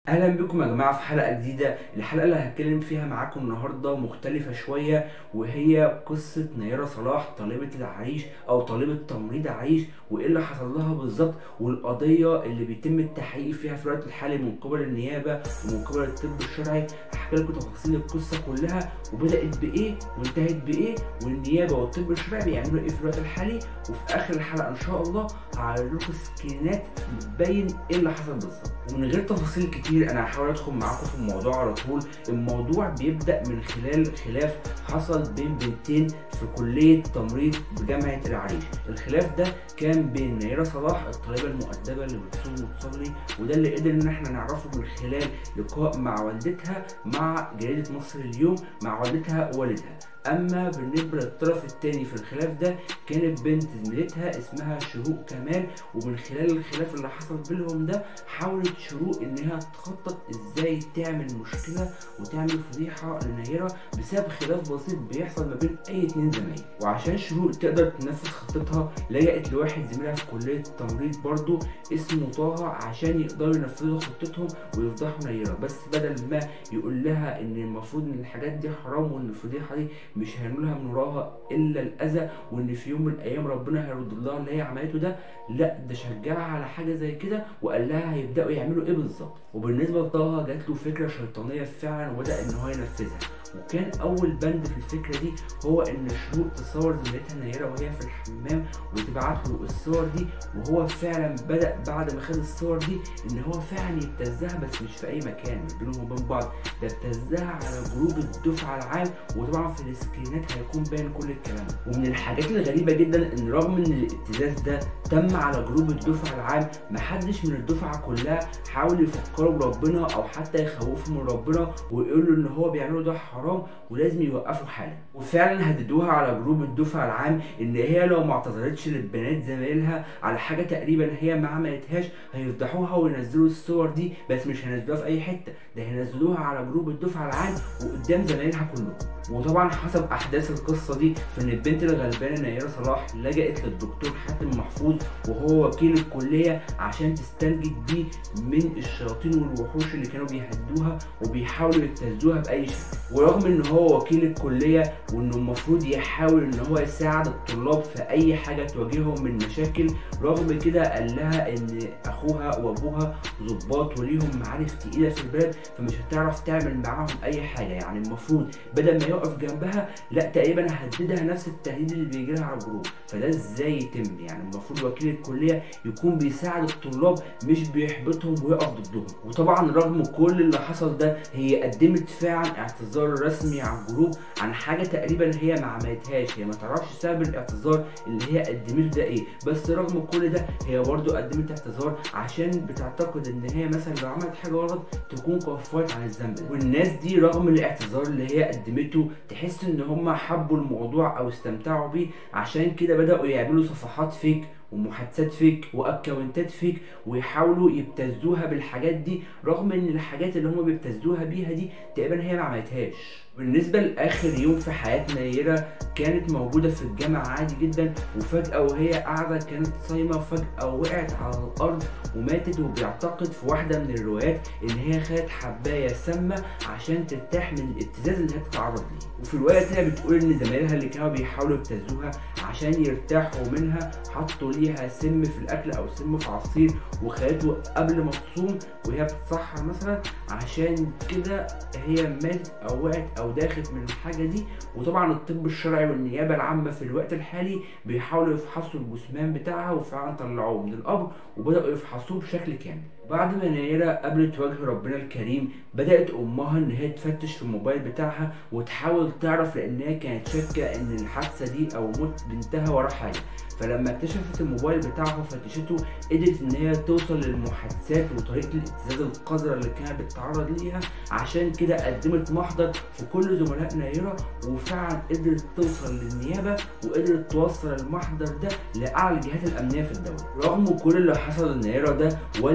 اهلا بكم يا جماعه في حلقه جديده. الحلقه اللي هتكلم فيها معاكم النهارده مختلفه شويه، وهي قصه نيره صلاح طالبه العريش او طالبه تمريض عريش، وايه اللي حصل لها بالظبط، والقضيه اللي بيتم التحقيق فيها في الوقت الحالي من قبل النيابه ومن قبل الطب الشرعي. هحكي لكم تفاصيل القصه كلها، وبدات بايه وانتهت بايه، والنيابه والطب الشرعي بيعملوا ايه في الوقت الحالي. وفي اخر الحلقه ان شاء الله هعرض لكم سكرينات بتبين ايه اللي حصل بالظبط. ومن غير تفاصيل كتير انا هحاول ادخل معاكم في الموضوع على طول. الموضوع بيبدا من خلال خلاف حصل بين بنتين في كليه تمريض بجامعه العريش. الخلاف ده كان بين نيره صلاح الطالبه المؤدبه اللي بتصوم وتصلي، وده اللي قدر ان احنا نعرفه من خلال لقاء مع والدتها مع جريده مصر اليوم، مع والدتها ووالدها. اما بالنسبه للطرف الثاني في الخلاف ده كانت بنت زميلتها اسمها شروق كمال، ومن خلال الخلاف اللي حصل بينهم ده حاولت شروق انها تخطط ازاي تعمل مشكله وتعمل فضيحه لنيره بسبب خلاف بسيط بيحصل ما بين اي اتنين زمايل. وعشان شروق تقدر تنفذ خطتها لجأت لواحد زميلها في كليه التمريض برضه اسمه طه عشان يقدروا ينفذوا خطتهم ويفضحوا نيره، بس بدل ما يقول لها ان المفروض ان الحاجات دي حرام وان الفضيحه دي مش هيعملوا لها من وراها الا الاذى، وان في يوم من الايام ربنا هيرد لها اللي هي عملته ده، لا ده شجعها على حاجه زي كده وقال لها هيبداوا يعملوا ايه بالظبط. وبالنسبه لطه جات له فكره شيطانيه فعلا وبدا ان هو ينفذها. وكان اول بند في الفكره دي هو ان شروق تصور زميلتها نيره وهي في الحمام وتبعت له الصور دي، وهو فعلا بدا بعد ما خد الصور دي ان هو فعلا يبتزها، بس مش في اي مكان مش بينهم وبين بعض، ده ابتزها على جروب الدفعه العام. وطبعا في السكرينات هيكون باين كل الكلام ده. ومن الحاجات الغريبه جدا ان رغم ان الابتزاز ده تم على جروب الدفعه العام، محدش من الدفعه كلها حاول يفكروا بربنا او حتى يخوفوا من ربنا ويقولوا ان هو بيعملوا ده حرام ولازم يوقفوا حالا. وفعلا هددوها على جروب الدفعه العام ان هي لو ما اعتذرتش للبنات زمايلها على حاجه تقريبا هي ما عملتهاش هيفضحوها وينزلوا الصور دي، بس مش هينزلوها في اي حته، ده هينزلوها على جروب الدفعه العام وقدام زمايلها كلهم. وطبعا حسب احداث القصه دي فان البنت الغلبانه نيره صلاح لجأت للدكتور حاتم محفوظ وهو وكيل الكليه عشان تستنجد بيه من الشياطين والوحوش اللي كانوا بيهدوها وبيحاولوا يبتزوها باي شكل. ورغم ان هو وكيل الكليه وانه المفروض يحاول ان هو يساعد الطلاب في اي حاجه تواجههم من مشاكل، رغم كده قال لها ان اخوها وابوها ضباط وليهم معارف تقيله في البلد فمش هتعرف تعمل معاهم اي حاجه. يعني المفروض بدل ما يقف جنبها لا تقريبا هددها نفس التهديد اللي بيجي لها على الجروب. فده ازاي يتم؟ يعني المفروض وكيل الكليه يكون بيساعد الطلاب مش بيحبطهم ويقف ضدهم. وطبعا رغم كل اللي حصل ده هي قدمت فعلا اعتذار رسمي على الجروب عن حاجه تقريبا هي ما عملتهاش، هي ما تعرفش سبب الاعتذار اللي هي قدمته ده ايه، بس رغم كل ده هي برضو قدمت اعتذار عشان بتعتقد ان هي مثلا لو عملت حاجه غلط تكون كفرت عن الذنب ده. والناس دي رغم الاعتذار اللي هي قدمته تحس ان هم حبوا الموضوع او استمتعوا بيه، عشان كده بداوا يعملوا صفحات فيك ومحادثات فيك واكونتات فيك ويحاولوا يبتزوها بالحاجات دي، رغم ان الحاجات اللي هم بيبتزوها بيها دي تقريبا هي ما عملتهاش. بالنسبه لاخر يوم في حياه نيره كانت موجوده في الجامعه عادي جدا، وفجاه وهي قاعده كانت صايمه وفجاه وقعت على الارض وماتت. وبيعتقد في واحده من الروايات ان هي خدت حبايه سامه عشان ترتاح من الابتزاز اللي هي بتتعرض ليه. وفي الروايه الثانيه بتقول ان زمايلها اللي كانوا بيحاولوا يبتزوها عشان يرتاحوا منها حطوا ليها سم في الاكل او سم في عصير وخدته قبل ما تصوم وهي بتتصحى مثلا، عشان كده هي ماتت او وقعت او داخت من الحاجه دي. وطبعا الطب الشرعي والنيابه العامه في الوقت الحالي بيحاولوا يفحصوا الجثمان بتاعها وفعلا طلعوه من القبر وبداوا يفحصوه بشكل كامل. بعد ما نيره قابلت وجه ربنا الكريم بدات امها ان هي تفتش في الموبايل بتاعها وتحاول تعرف، لان هي كانت شاكه ان الحادثه دي او موت بنتها ورا حاجه. فلما اكتشفت الموبايل بتاعها وفتشته قدرت ان هي توصل للمحادثات وطريقه الابتزاز القذره اللي كانت بتتعرض ليها، عشان كده قدمت محضر في كل زملاء نيره وفعلا قدرت توصل للنيابه وقدرت توصل المحضر ده لاعلى الجهات الامنيه في الدوله. رغم كل اللي حصل لنيره ده والدة نيره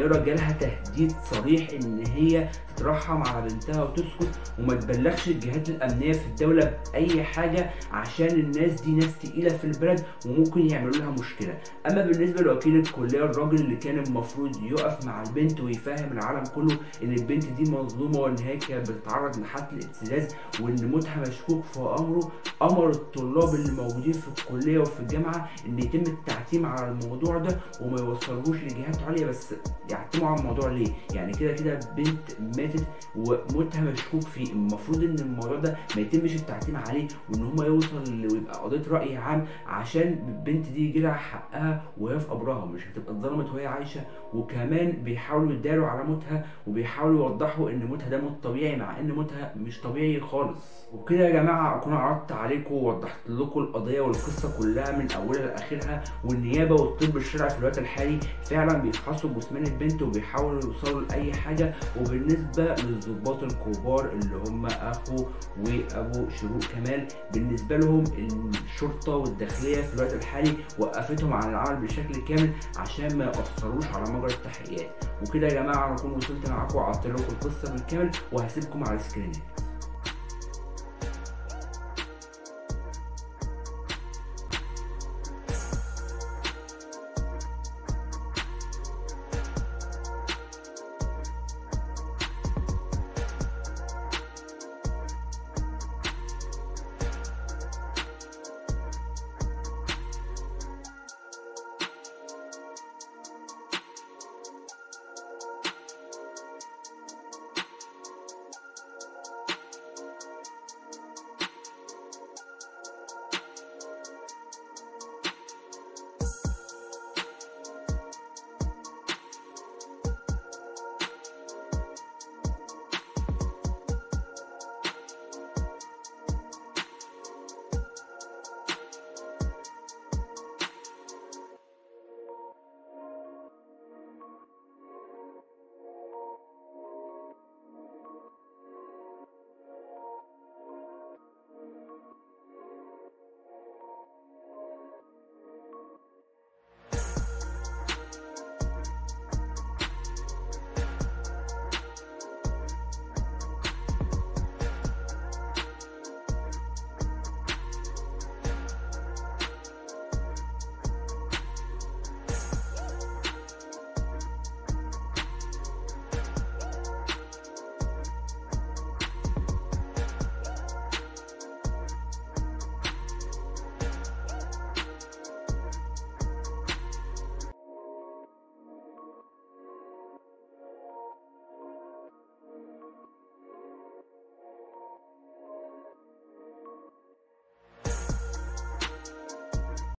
نيرة جالها تهديد صريح ان هي تترحم على بنتها وتسكت وما تبلغش الجهات الامنيه في الدوله باي حاجه، عشان الناس دي ناس تقيله في البلد وممكن يعملوا لها مشكله. اما بالنسبه لوكيل الكليه، الراجل اللي كان المفروض يقف مع البنت ويفهم العالم كله ان البنت دي مظلومه وان هي كانت بتتعرض لحالة الابتزاز وان موتها مشكوك في امره، امر الطلاب اللي موجودين في الكليه وفي الجامعه ان يتم التعتيم على الموضوع ده وما يوصلهوش لجهات عليا. بس يعتموا على الموضوع ليه؟ يعني كده كده بنت ماتت وموتها مشكوك فيه، المفروض ان الموضوع ده ما يتمش التعتيم عليه وان هما يوصل ويبقى قضيه راي عام عشان البنت دي يجي لها حقها وهي في قبرها، مش هتبقى اتظلمت وهي عايشه. وكمان بيحاولوا يداروا على موتها وبيحاولوا يوضحوا ان موتها ده موت طبيعي، مع ان موتها مش طبيعي خالص. وبكده يا جماعه اكون عرضت عليكم ووضحت لكم القضيه والقصه كلها من اولها لاخرها، والنيابه والطب الشرعي في الوقت الحالي فعلا بيفحصوا جثمان البنت وبيحاولوا يوصلوا لاي حاجه. وبالنسبه للضباط الكبار اللي هم اخو وابو شروق كمال، بالنسبه لهم الشرطه والداخليه في الوقت الحالي وقفتهم عن العمل بشكل كامل عشان ما ياثروش على مجرى التحقيقات. وكده يا جماعه انا اكون وصلت معاكم وعرضت لكم القصه بالكامل وهسيبكم على السكرينات.